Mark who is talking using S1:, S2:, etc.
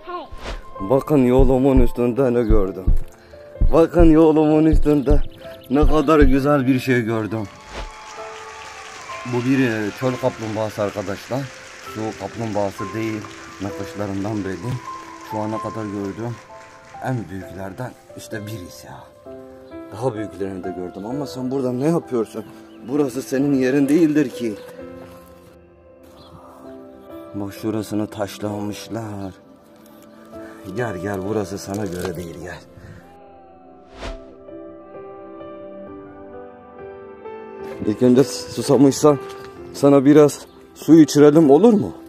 S1: Bakın yolumun üstünde ne gördüm. Bakın yolumun üstünde ne kadar güzel bir şey gördüm. Bu bir çöl kaplumbağası arkadaşlar. Su kaplumbağası değil. Nakışlarından belli. Şu ana kadar gördüğüm en büyüklerden işte birisi ya. Daha büyüklerini de gördüm ama sen burada ne yapıyorsun? Burası senin yerin değildir ki. Bak şurasını taşlamışlar. Gel gel, burası sana göre değil, gel. İlk önce susamışsan sana biraz su içirelim, olur mu?